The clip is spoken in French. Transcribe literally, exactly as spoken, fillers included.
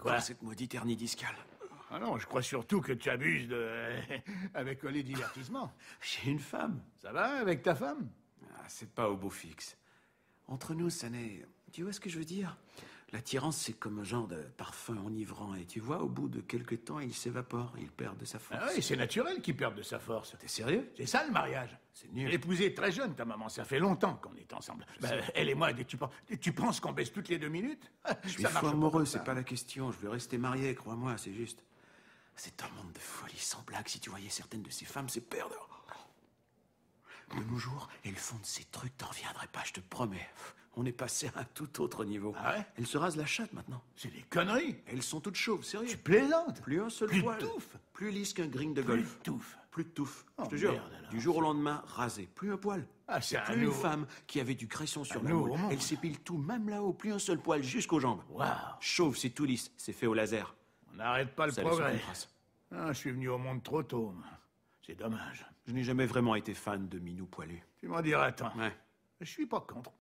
Encore cette maudite hernie discale. Ah non, je crois surtout que tu abuses de... avec les divertissements. J'ai une femme. Ça va avec ta femme? Ah, c'est pas au beau fixe. Entre nous, ça n'est... Tu vois ce que je veux dire? L'attirance, c'est comme un genre de parfum enivrant. Et tu vois, au bout de quelques temps, il s'évapore. Il perd de sa force. Ah oui, c'est naturel qu'il perde de sa force. T'es sérieux? C'est ça le mariage. C'est nul. Je l'ai épousée très jeune, ta maman. Ça fait longtemps qu'on est ensemble. Bah, elle et moi, tu penses, tu penses qu'on baisse toutes les deux minutes? Je suis fou amoureux, c'est pas la question. Je veux rester marié, crois-moi, c'est juste... C'est un monde de folie sans blague. Si tu voyais certaines de ces femmes se perdre... De nos jours, elles font de ces trucs, t'en reviendrais pas, je te promets. On est passé à un tout autre niveau. Ah ouais? Elles se rasent la chatte maintenant. C'est des conneries. Elles sont toutes chauves, sérieux. Tu plaisantes? Plus un seul Plus de poil. touffe. Plus lisse qu'un green de Plus golf. de touffe. Plus de touffe. Oh, je te jure. merde, alors. Du jour au lendemain, rasé. Plus un poil. Ah, c'est un Plus une nouveau- femme qui avait du cresson sur Un la nouveau moule. monde. Elle s'épile tout, même là-haut. Plus un seul poil, jusqu'aux jambes. Waouh. Chauve, c'est tout lisse. C'est fait au laser. On n'arrête pas le Ça laisse progrès. aucune trace. Ah, je suis venu au monde trop tôt. moi. C'est dommage. Je n'ai jamais vraiment été fan de minous poilus. Tu m'en diras tant. Ouais. Je suis pas contre.